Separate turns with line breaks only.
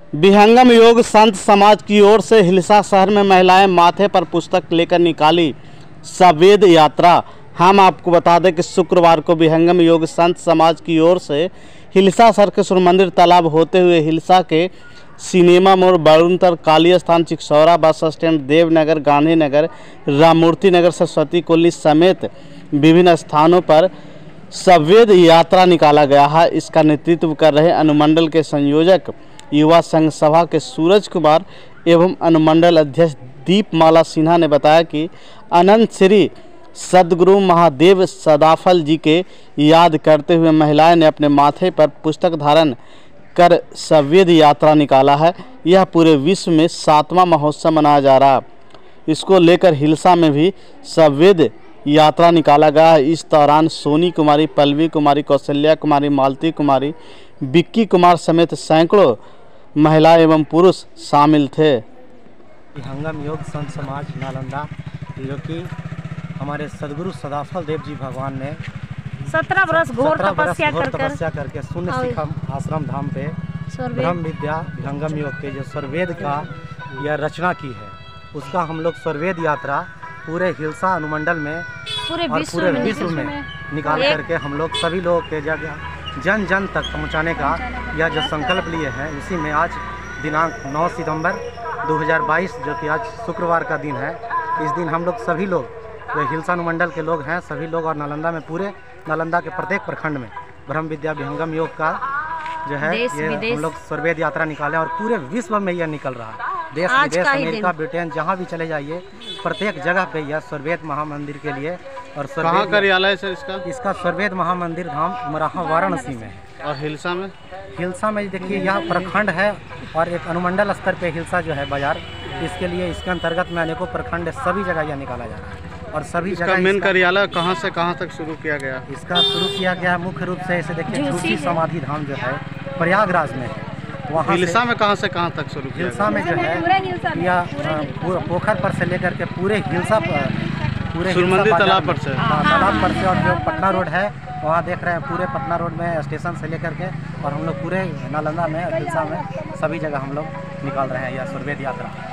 विहंगम योग संत समाज की ओर से हिलसा शहर में महिलाएं माथे पर पुस्तक लेकर निकाली सवेद यात्रा। हम आपको बता दें कि शुक्रवार को विहंगम योग संत समाज की ओर से हिलसा सरकेश्वर मंदिर तालाब होते हुए हिलसा के सिनेमा मोड़, बरुणतर, काली Sthan, Chiksaura bus stand, Devnagar, Gandhinagar, Rammurti Nagar, Saraswati colony समेत विभिन्न स्थानों पर सवेद यात्रा निकाला गया है। इसका नेतृत्व कर रहे अनुमंडल के संयोजक युवा संघ सभा के सूरज कुमार एवं अनुमंडल अध्यक्ष दीपमाला सिन्हा ने बताया कि अनंत श्री सद्गुरु महादेव सदाफल जी के याद करते हुए महिलाएं ने अपने माथे पर पुस्तक धारण कर सवेद यात्रा निकाला है। यह पूरे विश्व में 7वां महोत्सव मनाया जा रहा है। इसको लेकर हिलसा में भी सवेद यात्रा निकाला गया है। इस दौरान सोनी कुमारी, पल्लवी कुमारी, कौशल्या कुमारी, मालती कुमारी, विक्की कुमार समेत सैकड़ों महिला एवं पुरुष शामिल थे।
विहंगम योग संत समाज नालंदा, जो कि हमारे सदगुरु सदाफल देव जी भगवान ने
17 वर्ष घोर तपस्या
करके शून्य शिखम आश्रम धाम पे ब्रह्म विद्या विहंगम योग के जो स्वरवेद का यह रचना की है, उसका हम लोग स्वरवेद यात्रा पूरे हिलसा अनुमंडल में पूरे विश्व में निकाल करके हम लोग सभी लोगों के जगह जन जन तक पहुंचाने का यह जो संकल्प लिए हैं, इसी में आज दिनांक 9 सितंबर 2022 जो कि आज शुक्रवार का दिन है, इस दिन हम लोग सभी लोग जो हिलसा अनुमंडल के लोग हैं सभी लोग और नालंदा में पूरे नालंदा के प्रत्येक प्रखंड में ब्रह्म विद्या विहंगम योग का जो है ये हम लोग स्वरवेद यात्रा निकाले और पूरे विश्व में यह निकल रहा है। देश विदेश, अमेरिका, ब्रिटेन, जहाँ भी चले जाइए प्रत्येक जगह पे यह स्वरवेद महामंदिर के लिए और
कहाँ कार्यालय सर
इसका स्वरवेद महामंदिर धाम उमराहा वाराणसी में है।
और हिलसा में
देखिए यह प्रखंड है और एक अनुमंडल स्तर पे हिलसा जो है बाजार, इसके लिए इसके अंतर्गत में अनेकों प्रखंड सभी जगह यह निकाला जा रहा है। और सभी जगह
मेन कार्यालय कहाँ से कहाँ तक शुरू किया गया?
इसका शुरू किया गया मुख्य रूप से ऐसे देखिए झूठी समाधि धाम जो है प्रयागराज में है, वहाँ
हिलसा में कहाँ से कहाँ तक शुरू किया?
हिलसा में जो है या पोखर पर से लेकर के पूरे हिलसा तालाब पर से और जो पटना रोड है वहाँ देख रहे हैं पूरे पटना रोड में स्टेशन से लेकर के और हम लोग पूरे नालंदा में हिलसा में सभी जगह हम लोग निकाल रहे हैं यह स्वरवेद यात्रा।